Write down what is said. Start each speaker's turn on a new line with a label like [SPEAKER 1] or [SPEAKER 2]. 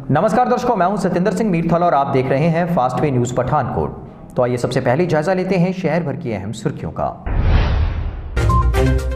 [SPEAKER 1] नमस्कार दर्शकों, मैं हूं सत्येंद्र सिंह मीरथल और आप देख रहे हैं फास्ट वे न्यूज पठानकोट। तो आइए सबसे पहले जायजा लेते हैं शहर भर की अहम सुर्खियों का।